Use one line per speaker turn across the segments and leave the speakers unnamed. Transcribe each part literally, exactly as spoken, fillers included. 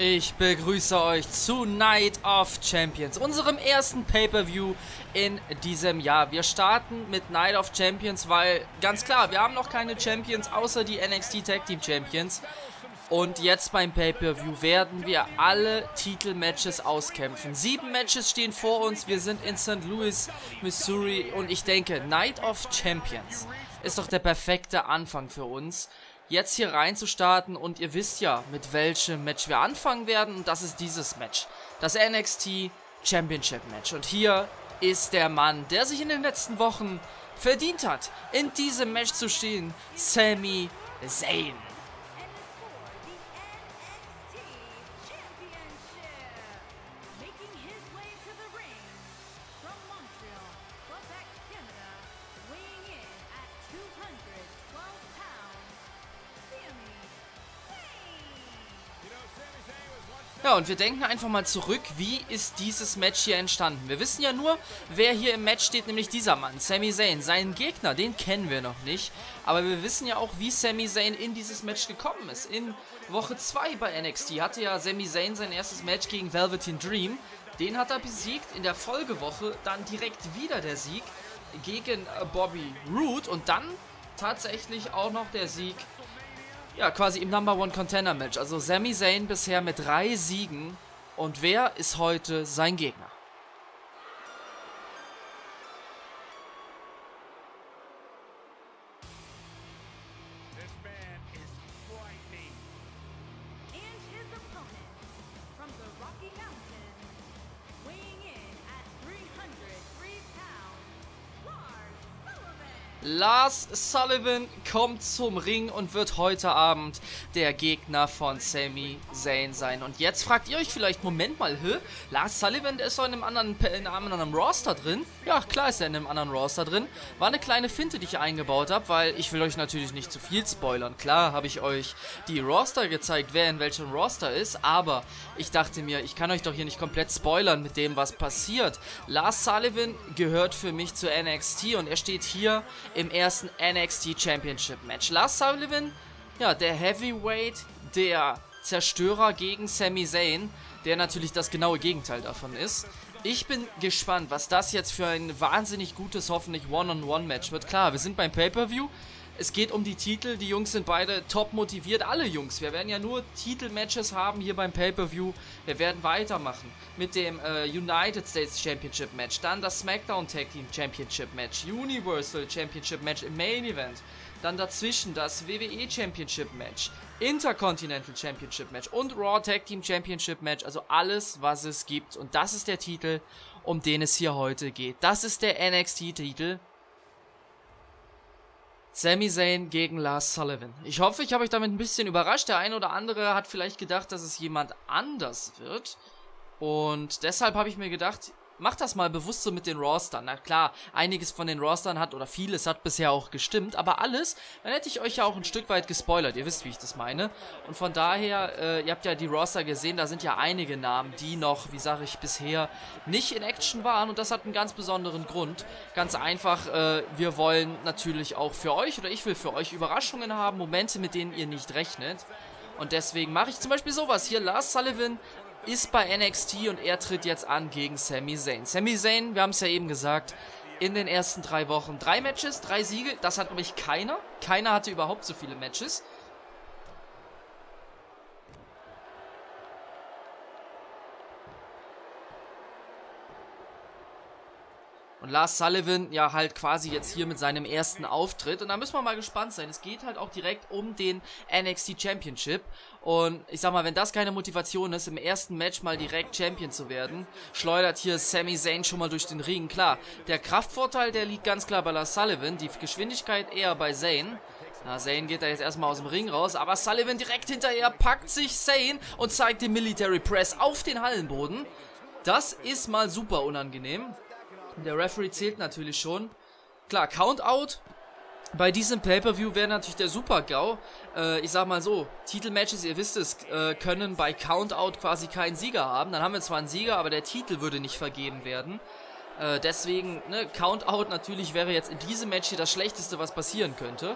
Ich begrüße euch zu Night of Champions, unserem ersten Pay-Per-View in diesem Jahr. Wir starten mit Night of Champions, weil ganz klar, wir haben noch keine Champions außer die N X T Tag Team Champions. Und jetzt beim Pay-Per-View werden wir alle Titelmatches auskämpfen. Sieben Matches stehen vor uns, wir sind in Sankt Louis, Missouri und ich denke, Night of Champions ist doch der perfekte Anfang für uns, jetzt hier reinzustarten, und ihr wisst ja, mit welchem Match wir anfangen werden, und das ist dieses Match, das N X T Championship Match. Und hier ist der Mann, der sich in den letzten Wochen verdient hat, in diesem Match zu stehen, Sami Zayn. Ja, und wir denken einfach mal zurück, wie ist dieses Match hier entstanden? Wir wissen ja nur, wer hier im Match steht, nämlich dieser Mann, Sami Zayn. Seinen Gegner, den kennen wir noch nicht, aber wir wissen ja auch, wie Sami Zayn in dieses Match gekommen ist. In Woche zwei bei N X T hatte ja Sami Zayn sein erstes Match gegen Velveteen Dream. Den hat er besiegt, in der Folgewoche dann direkt wieder der Sieg gegen Bobby Roode und dann tatsächlich auch noch der Sieg, ja, quasi im Number One Contender Match. Also Sami Zayn bisher mit drei Siegen. Und wer ist heute sein Gegner? Lars Sullivan kommt zum Ring und wird heute Abend der Gegner von Sami Zayn sein. Und jetzt fragt ihr euch vielleicht, Moment mal, hä? Lars Sullivan, der ist doch in einem anderen, in einem anderen Roster drin? Ja, klar ist er in einem anderen Roster drin. War eine kleine Finte, die ich eingebaut habe, weil ich will euch natürlich nicht zu viel spoilern. Klar habe ich euch die Roster gezeigt, wer in welchem Roster ist, aber ich dachte mir, ich kann euch doch hier nicht komplett spoilern mit dem, was passiert. Lars Sullivan gehört für mich zu N X T und er steht hier im ersten N X T Championship Match. Lars Sullivan, ja, der Heavyweight, der Zerstörer gegen Sami Zayn, der natürlich das genaue Gegenteil davon ist. Ich bin gespannt, was das jetzt für ein wahnsinnig gutes, hoffentlich One-on-One-Match wird. Klar, wir sind beim Pay-Per-View. Es geht um die Titel, die Jungs sind beide top motiviert, alle Jungs. Wir werden ja nur Titelmatches haben hier beim Pay-Per-View. Wir werden weitermachen mit dem äh, United States Championship Match, dann das SmackDown Tag Team Championship Match, Universal Championship Match im Main Event, dann dazwischen das W W E Championship Match, Intercontinental Championship Match und Raw Tag Team Championship Match, also alles, was es gibt. Und das ist der Titel, um den es hier heute geht. Das ist der N X T-Titel. Sami Zayn gegen Lars Sullivan. Ich hoffe, ich habe euch damit ein bisschen überrascht. Der eine oder andere hat vielleicht gedacht, dass es jemand anders wird. Und deshalb habe ich mir gedacht, macht das mal bewusst so mit den Rostern. Na klar, einiges von den Rostern hat, oder vieles hat bisher auch gestimmt, aber alles, dann hätte ich euch ja auch ein Stück weit gespoilert. Ihr wisst, wie ich das meine. Und von daher, äh, ihr habt ja die Roster gesehen, da sind ja einige Namen, die noch, wie sage ich, bisher nicht in Action waren. Und das hat einen ganz besonderen Grund. Ganz einfach, äh, wir wollen natürlich auch für euch, oder ich will für euch Überraschungen haben, Momente, mit denen ihr nicht rechnet. Und deswegen mache ich zum Beispiel sowas hier. Lars Sullivan ist bei N X T und er tritt jetzt an gegen Sami Zayn. Sami Zayn, wir haben es ja eben gesagt, in den ersten drei Wochen drei Matches, drei Siege. Das hat nämlich keiner. Keiner hatte überhaupt so viele Matches. Und Lars Sullivan, ja, halt quasi jetzt hier mit seinem ersten Auftritt. Und da müssen wir mal gespannt sein. Es geht halt auch direkt um den N X T Championship. Und ich sag mal, wenn das keine Motivation ist, im ersten Match mal direkt Champion zu werden, schleudert hier Sami Zayn schon mal durch den Ring. Klar, der Kraftvorteil, der liegt ganz klar bei Lars Sullivan. Die Geschwindigkeit eher bei Zayn. Na, Zayn geht da jetzt erstmal aus dem Ring raus. Aber Sullivan direkt hinterher packt sich Zayn und zeigt den Military Press auf den Hallenboden. Das ist mal super unangenehm. Der Referee zählt natürlich schon. Klar, Countout bei diesem Pay-Per-View wäre natürlich der Super-GAU. Äh, ich sag mal so, Titelmatches, ihr wisst es, äh, können bei Countout quasi keinen Sieger haben. Dann haben wir zwar einen Sieger, aber der Titel würde nicht vergeben werden. Äh, deswegen, ne, Countout natürlich wäre jetzt in diesem Match hier das Schlechteste, was passieren könnte.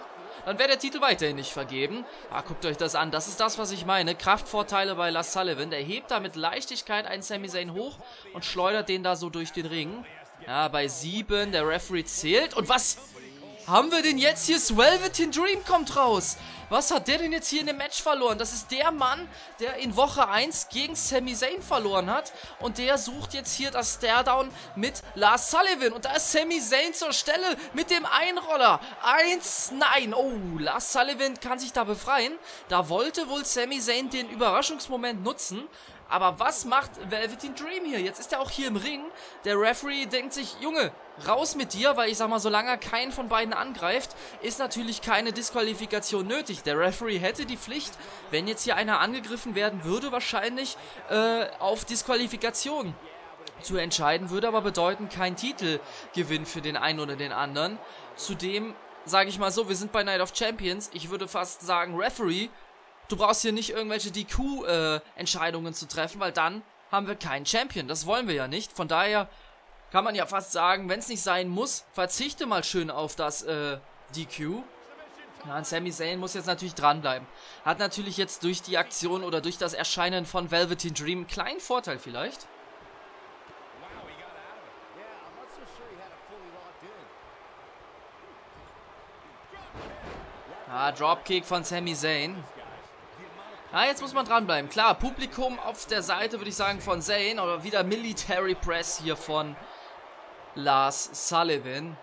dann wäre der Titel weiterhin nicht vergeben. Ah, guckt euch das an. Das ist das, was ich meine. Kraftvorteile bei Lars Sullivan. Der hebt da mit Leichtigkeit einen Sami Zayn hoch und schleudert den da so durch den Ring. Ja, bei sieben. Der Referee zählt. Und was haben wir denn jetzt hier? Velveteen Dream kommt raus. Was hat der denn jetzt hier in dem Match verloren? Das ist der Mann, der in Woche eins gegen Sami Zayn verloren hat. Und der sucht jetzt hier das Staredown mit Lars Sullivan. Und da ist Sami Zayn zur Stelle mit dem Einroller. Eins, nein. Oh, Lars Sullivan kann sich da befreien. Da wollte wohl Sami Zayn den Überraschungsmoment nutzen. Aber was macht Velveteen Dream hier? Jetzt ist er auch hier im Ring. Der Referee denkt sich, Junge, raus mit dir, weil ich sag mal, solange er keinen von beiden angreift, ist natürlich keine Disqualifikation nötig. Der Referee hätte die Pflicht, wenn jetzt hier einer angegriffen werden würde, wahrscheinlich äh, auf Disqualifikation zu entscheiden, würde aber bedeuten, kein Titelgewinn für den einen oder den anderen. Zudem, sage ich mal so, wir sind bei Night of Champions. Ich würde fast sagen, Referee, du brauchst hier nicht irgendwelche D Q-Entscheidungen äh, zu treffen, weil dann haben wir keinen Champion. Das wollen wir ja nicht. Von daher kann man ja fast sagen, wenn es nicht sein muss, verzichte mal schön auf das äh, D Q. Ja, und Sami Zayn muss jetzt natürlich dranbleiben. Hat natürlich jetzt durch die Aktion oder durch das Erscheinen von Velveteen Dream einen kleinen Vorteil vielleicht. Ah, Dropkick von Sami Zayn. Ja, jetzt muss man dranbleiben. Klar, Publikum auf der Seite, würde ich sagen, von Zayn. Aber wieder Military Press hier von Lars Sullivan.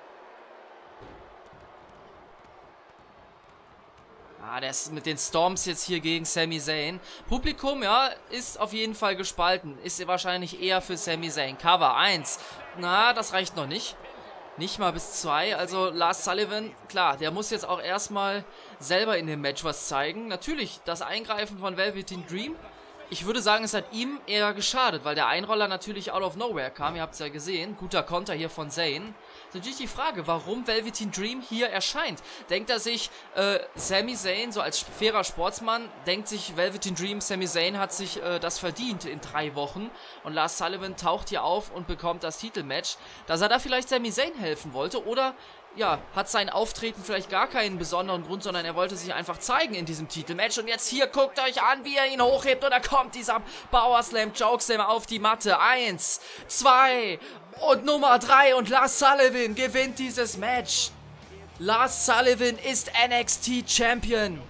Ah, der ist mit den Storms jetzt hier gegen Sami Zayn. Publikum, ja, ist auf jeden Fall gespalten. Ist wahrscheinlich eher für Sami Zayn. Cover eins. Na, das reicht noch nicht. Nicht mal bis zwei. Also Lars Sullivan, klar, der muss jetzt auch erstmal selber in dem Match was zeigen. Natürlich, das Eingreifen von Velveteen Dream, ich würde sagen, es hat ihm eher geschadet, weil der Einroller natürlich out of nowhere kam. Ihr habt es ja gesehen. Guter Konter hier von Zayn. Ist natürlich die Frage, warum Velveteen Dream hier erscheint. Denkt er sich, äh, Sami Zayn, so als fairer Sportsmann, denkt sich Velveteen Dream, Sami Zayn hat sich äh, das verdient in drei Wochen. Und Lars Sullivan taucht hier auf und bekommt das Titelmatch. Dass er da vielleicht Sami Zayn helfen wollte oder ja, hat sein Auftreten vielleicht gar keinen besonderen Grund, sondern er wollte sich einfach zeigen in diesem Titelmatch. Und jetzt hier, guckt euch an, wie er ihn hochhebt. Und da kommt dieser Power Slam, Chokeslam auf die Matte. Eins, zwei und Nummer drei. Und Lars Sullivan gewinnt dieses Match. Lars Sullivan ist N X T Champion.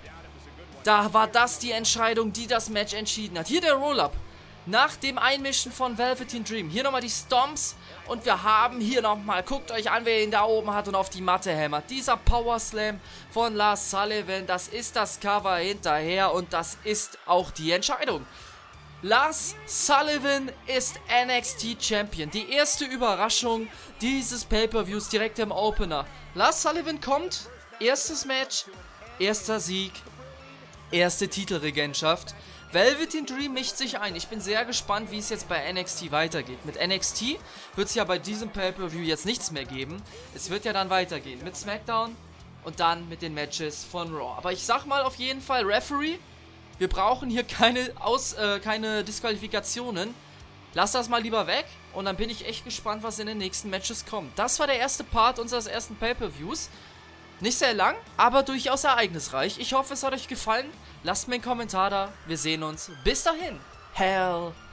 Da war das die Entscheidung, die das Match entschieden hat. Hier der Roll-Up. Nach dem Einmischen von Velveteen Dream. Hier nochmal die Stomps. Und wir haben hier nochmal, guckt euch an, wer ihn da oben hat und auf die Matte hämmert. Dieser Power Slam von Lars Sullivan, das ist das Cover hinterher und das ist auch die Entscheidung. Lars Sullivan ist N X T Champion. Die erste Überraschung dieses Pay-Per-Views direkt im Opener. Lars Sullivan kommt, erstes Match, erster Sieg, erste Titelregentschaft. Velveteen Dream mischt sich ein. Ich bin sehr gespannt, wie es jetzt bei N X T weitergeht. Mit N X T wird es ja bei diesem Pay-Per-View jetzt nichts mehr geben. Es wird ja dann weitergehen mit SmackDown und dann mit den Matches von Raw. Aber ich sag mal auf jeden Fall, Referee, wir brauchen hier keine, Aus, äh, keine Disqualifikationen. Lass das mal lieber weg und dann bin ich echt gespannt, was in den nächsten Matches kommt. Das war der erste Part unseres ersten Pay-Per-Views. Nicht sehr lang, aber durchaus ereignisreich. Ich hoffe, es hat euch gefallen. Lasst mir einen Kommentar da. Wir sehen uns. Bis dahin. Hell